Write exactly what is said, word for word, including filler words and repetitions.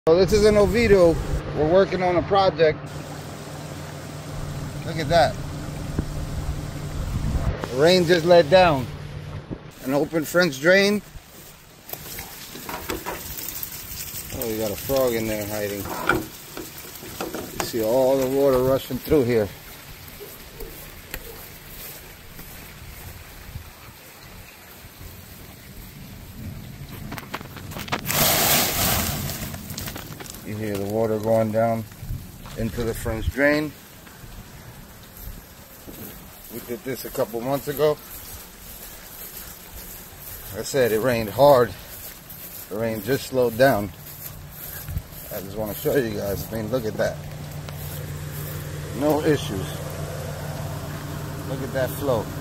So this is an Oviedo. We're working on a project. Look at that. The rain just let down. An open French drain. Oh, you got a frog in there hiding. You see all the water rushing through here. You hear the water going down into the French drain. We did this a couple months ago. Like I said, it rained hard. The rain just slowed down. I just want to show you guys. I mean, look at that. No issues. Look at that flow.